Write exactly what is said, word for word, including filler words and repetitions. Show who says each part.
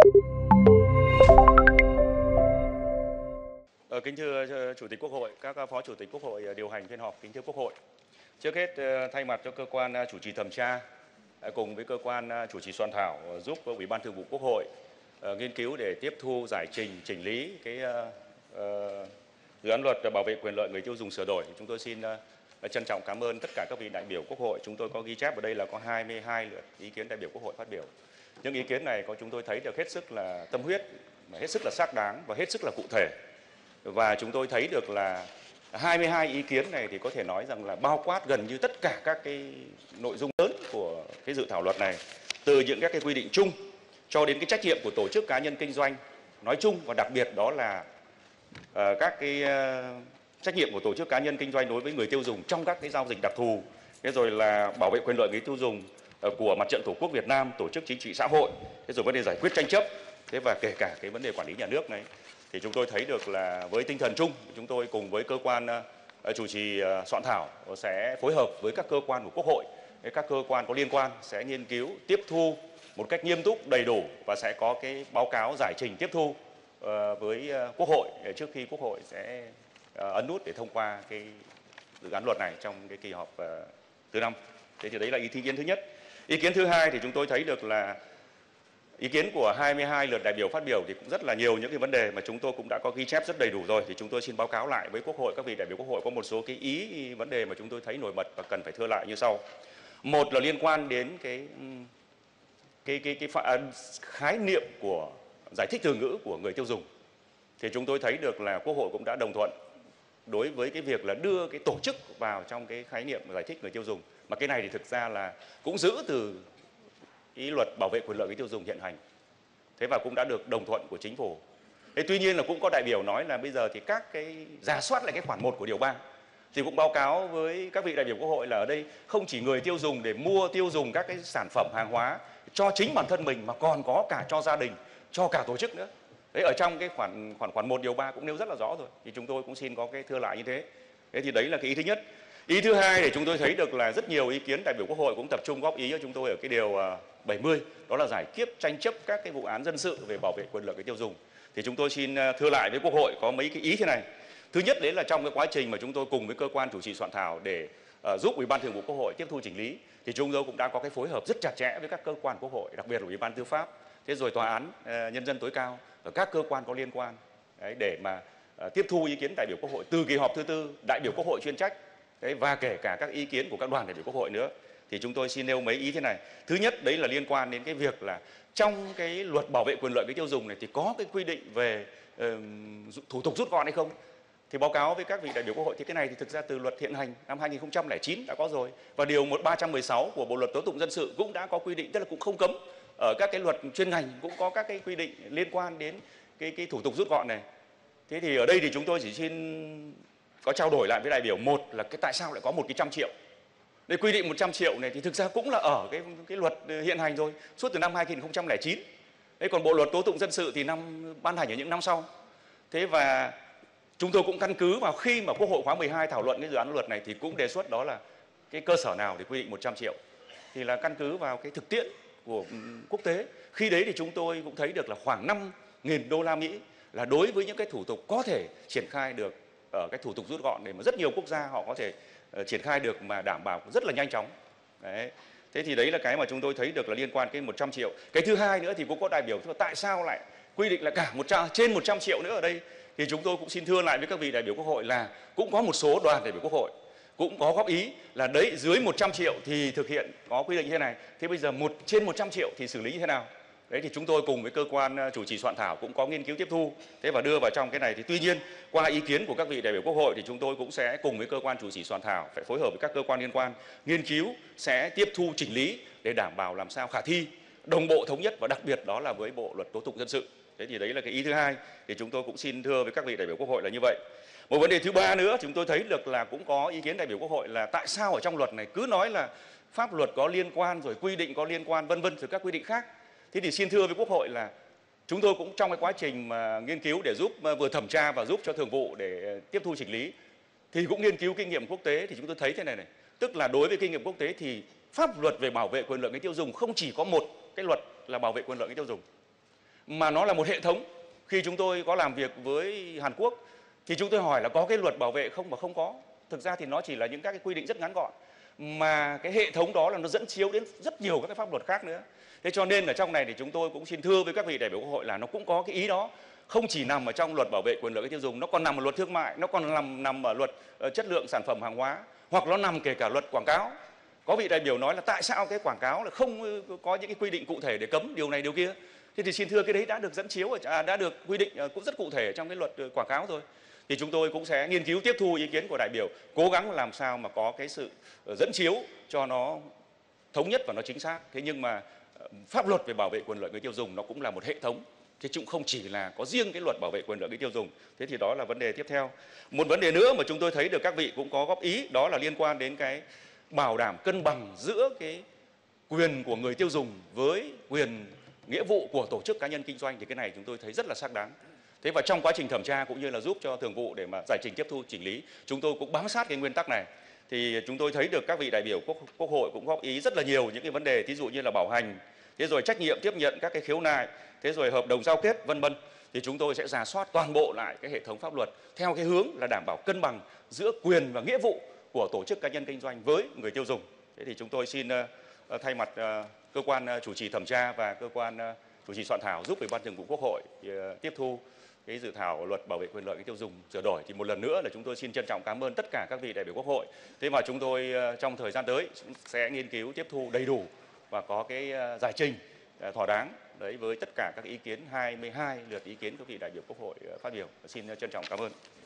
Speaker 1: Ờ, kính thưa Chủ tịch Quốc hội, các Phó Chủ tịch Quốc hội điều hành phiên họp, kính thưa Quốc hội. Trước hết thay mặt cho cơ quan chủ trì thẩm tra cùng với cơ quan chủ trì soạn thảo giúp Ủy ban Thường vụ Quốc hội nghiên cứu để tiếp thu giải trình chỉnh lý cái uh, dự án luật bảo vệ quyền lợi người tiêu dùng sửa đổi. Chúng tôi xin uh, trân trọng cảm ơn tất cả các vị đại biểu Quốc hội. Chúng tôi có ghi chép ở đây là có hai mươi hai lượt ý kiến đại biểu Quốc hội phát biểu. Những ý kiến này có chúng tôi thấy được hết sức là tâm huyết, hết sức là xác đáng và hết sức là cụ thể. Và chúng tôi thấy được là hai mươi hai ý kiến này thì có thể nói rằng là bao quát gần như tất cả các cái nội dung lớn của cái dự thảo luật này, từ những các cái quy định chung cho đến cái trách nhiệm của tổ chức cá nhân kinh doanh nói chung, và đặc biệt đó là uh, các cái uh, trách nhiệm của tổ chức cá nhân kinh doanh đối với người tiêu dùng trong các cái giao dịch đặc thù, thế rồi là bảo vệ quyền lợi người tiêu dùng uh, của Mặt trận Tổ quốc Việt Nam, tổ chức chính trị xã hội, thế rồi vấn đề giải quyết tranh chấp, thế và kể cả cái vấn đề quản lý nhà nước này. Thì chúng tôi thấy được là với tinh thần chung, chúng tôi cùng với cơ quan uh, chủ trì uh, soạn thảo sẽ phối hợp với các cơ quan của Quốc hội, các cơ quan có liên quan sẽ nghiên cứu, tiếp thu một cách nghiêm túc, đầy đủ và sẽ có cái báo cáo giải trình tiếp thu uh, với uh, Quốc hội trước khi Quốc hội sẽ uh, ấn nút để thông qua cái dự án luật này trong cái kỳ họp uh, thứ năm. Thế thì đấy là ý kiến thứ nhất. Ý kiến thứ hai thì chúng tôi thấy được là ý kiến của hai mươi hai lượt đại biểu phát biểu thì cũng rất là nhiều những cái vấn đề mà chúng tôi cũng đã có ghi chép rất đầy đủ rồi. Thì chúng tôi xin báo cáo lại với Quốc hội, các vị đại biểu Quốc hội có một số cái ý vấn đề mà chúng tôi thấy nổi bật và cần phải thưa lại như sau. Một là liên quan đến cái cái cái, cái, cái khái niệm của giải thích từ ngữ của người tiêu dùng. Thì chúng tôi thấy được là Quốc hội cũng đã đồng thuận đối với cái việc là đưa cái tổ chức vào trong cái khái niệm giải thích người tiêu dùng. Mà cái này thì thực ra là cũng giữ từ ý luật bảo vệ quyền lợi người tiêu dùng hiện hành. Thế và cũng đã được đồng thuận của chính phủ. Thế tuy nhiên là cũng có đại biểu nói là bây giờ thì các cái rà soát lại cái khoản một của điều ba. Thì cũng báo cáo với các vị đại biểu Quốc hội là ở đây không chỉ người tiêu dùng để mua tiêu dùng các cái sản phẩm hàng hóa cho chính bản thân mình, mà còn có cả cho gia đình, cho cả tổ chức nữa. Đấy, ở trong cái khoản khoản khoản một điều ba cũng nêu rất là rõ rồi. Thì chúng tôi cũng xin có cái thưa lại như thế. Thế thì đấy là cái ý thứ nhất. Ý thứ hai thì chúng tôi thấy được là rất nhiều ý kiến đại biểu Quốc hội cũng tập trung góp ý cho chúng tôi ở cái điều bảy mươi, đó là giải quyết tranh chấp các cái vụ án dân sự về bảo vệ quyền lợi người tiêu dùng. Thì chúng tôi xin thưa lại với Quốc hội có mấy cái ý thế này. Thứ nhất đấy là trong cái quá trình mà chúng tôi cùng với cơ quan chủ trì soạn thảo để uh, giúp Ủy ban Thường vụ Quốc hội tiếp thu chỉnh lý, thì chúng tôi cũng đã có cái phối hợp rất chặt chẽ với các cơ quan Quốc hội, đặc biệt là Ủy ban Tư pháp, thế rồi Tòa án uh, Nhân dân tối cao và các cơ quan có liên quan đấy, để mà uh, tiếp thu ý kiến đại biểu Quốc hội từ kỳ họp thứ tư, đại biểu Quốc hội chuyên trách đấy, và kể cả các ý kiến của các đoàn đại biểu Quốc hội nữa. Thì chúng tôi xin nêu mấy ý thế này. Thứ nhất đấy là liên quan đến cái việc là trong cái luật bảo vệ quyền lợi người tiêu dùng này thì có cái quy định về uh, thủ tục rút gọn hay không. Thì báo cáo với các vị đại biểu Quốc hội thì cái này thì thực ra từ luật hiện hành năm hai nghìn không trăm lẻ chín đã có rồi, và điều một ba trăm mười sáu của Bộ luật tố tụng dân sự cũng đã có quy định, tức là cũng không cấm. Ở các cái luật chuyên ngành cũng có các cái quy định liên quan đến cái cái thủ tục rút gọn này. Thế thì ở đây thì chúng tôi chỉ xin có trao đổi lại với đại biểu, một là cái tại sao lại có một cái trăm triệu. Đây quy định một trăm triệu này thì thực ra cũng là ở cái cái luật hiện hành rồi suốt từ năm hai nghìn không trăm lẻ chín. Đấy, còn Bộ luật tố tụng dân sự thì năm ban hành ở những năm sau. Thế và chúng tôi cũng căn cứ vào khi mà Quốc hội khóa mười hai thảo luận cái dự án luật này thì cũng đề xuất đó là cái cơ sở nào để quy định một trăm triệu. Thì là căn cứ vào cái thực tiễn của quốc tế. Khi đấy thì chúng tôi cũng thấy được là khoảng năm nghìn đô la Mỹ là đối với những cái thủ tục có thể triển khai được ở cái thủ tục rút gọn để mà rất nhiều quốc gia họ có thể uh, triển khai được mà đảm bảo rất là nhanh chóng. Đấy. Thế thì đấy là cái mà chúng tôi thấy được là liên quan cái một trăm triệu. Cái thứ hai nữa thì cũng có đại biểu tại sao lại quy định là cả một trăm, trên một trăm triệu nữa ở đây. Thì chúng tôi cũng xin thưa lại với các vị đại biểu Quốc hội là cũng có một số đoàn đại biểu Quốc hội cũng có góp ý là đấy, dưới một trăm triệu thì thực hiện có quy định như thế này. Thế bây giờ một trên một trăm triệu thì xử lý như thế nào? Đấy thì chúng tôi cùng với cơ quan chủ trì soạn thảo cũng có nghiên cứu tiếp thu thế và đưa vào trong cái này. Thì tuy nhiên qua ý kiến của các vị đại biểu Quốc hội thì chúng tôi cũng sẽ cùng với cơ quan chủ trì soạn thảo phải phối hợp với các cơ quan liên quan nghiên cứu, sẽ tiếp thu chỉnh lý để đảm bảo làm sao khả thi, đồng bộ, thống nhất, và đặc biệt đó là với Bộ luật tố tụng dân sự. Thế thì đấy là cái ý thứ hai, thì chúng tôi cũng xin thưa với các vị đại biểu Quốc hội là như vậy. Một vấn đề thứ ba nữa chúng tôi thấy được là cũng có ý kiến đại biểu Quốc hội là tại sao ở trong luật này cứ nói là pháp luật có liên quan rồi quy định có liên quan vân vân rồi các quy định khác. Thế thì xin thưa với Quốc hội là chúng tôi cũng trong cái quá trình mà nghiên cứu để giúp vừa thẩm tra và giúp cho Thường vụ để tiếp thu chỉnh lý thì cũng nghiên cứu kinh nghiệm quốc tế, thì chúng tôi thấy thế này này, tức là đối với kinh nghiệm quốc tế thì pháp luật về bảo vệ quyền lợi người tiêu dùng không chỉ có một cái luật là bảo vệ quyền lợi người tiêu dùng, mà nó là một hệ thống. Khi chúng tôi có làm việc với Hàn Quốc thì chúng tôi hỏi là có cái luật bảo vệ không, mà không có. Thực ra thì nó chỉ là những các cái quy định rất ngắn gọn, mà cái hệ thống đó là nó dẫn chiếu đến rất nhiều các cái pháp luật khác nữa. Thế cho nên ở trong này thì chúng tôi cũng xin thưa với các vị đại biểu Quốc hội là nó cũng có cái ý đó, không chỉ nằm ở trong luật bảo vệ quyền lợi người tiêu dùng, nó còn nằm ở luật thương mại, nó còn nằm nằm ở luật uh, chất lượng sản phẩm hàng hóa, hoặc nó nằm kể cả luật quảng cáo. Có vị đại biểu nói là tại sao cái quảng cáo là không có những cái quy định cụ thể để cấm điều này điều kia. Thế thì xin thưa cái đấy đã được dẫn chiếu, à, đã được quy định cũng rất cụ thể trong cái luật quảng cáo rồi. Thì chúng tôi cũng sẽ nghiên cứu tiếp thu ý kiến của đại biểu, cố gắng làm sao mà có cái sự dẫn chiếu cho nó thống nhất và nó chính xác. Thế nhưng mà pháp luật về bảo vệ quyền lợi người tiêu dùng nó cũng là một hệ thống, chứ cũng không chỉ là có riêng cái luật bảo vệ quyền lợi người tiêu dùng. Thế thì đó là vấn đề tiếp theo. Một vấn đề nữa mà chúng tôi thấy được các vị cũng có góp ý, đó là liên quan đến cái bảo đảm cân bằng giữa cái quyền của người tiêu dùng với quyền nghĩa vụ của tổ chức cá nhân kinh doanh, thì cái này chúng tôi thấy rất là xác đáng. Thế và trong quá trình thẩm tra cũng như là giúp cho thường vụ để mà giải trình tiếp thu chỉnh lý, chúng tôi cũng bám sát cái nguyên tắc này. Thì chúng tôi thấy được các vị đại biểu quốc, quốc hội cũng góp ý rất là nhiều những cái vấn đề, thí dụ như là bảo hành, thế rồi trách nhiệm tiếp nhận các cái khiếu nại, thế rồi hợp đồng giao kết, vân vân. Thì chúng tôi sẽ rà soát toàn bộ lại cái hệ thống pháp luật theo cái hướng là đảm bảo cân bằng giữa quyền và nghĩa vụ của tổ chức cá nhân kinh doanh với người tiêu dùng. Thế thì chúng tôi xin uh, thay mặt uh, cơ quan uh, chủ trì thẩm tra và cơ quan uh, chủ trì soạn thảo giúp Ủy ban Thường vụ Quốc hội uh, tiếp thu cái dự thảo luật bảo vệ quyền lợi người tiêu dùng sửa đổi. Thì một lần nữa là chúng tôi xin trân trọng cảm ơn tất cả các vị đại biểu Quốc hội. Thế mà chúng tôi uh, trong thời gian tới sẽ nghiên cứu tiếp thu đầy đủ và có cái uh, giải trình uh, thỏa đáng đấy với tất cả các ý kiến, hai mươi hai lượt ý kiến các vị đại biểu Quốc hội uh, phát biểu. Xin trân trọng cảm ơn.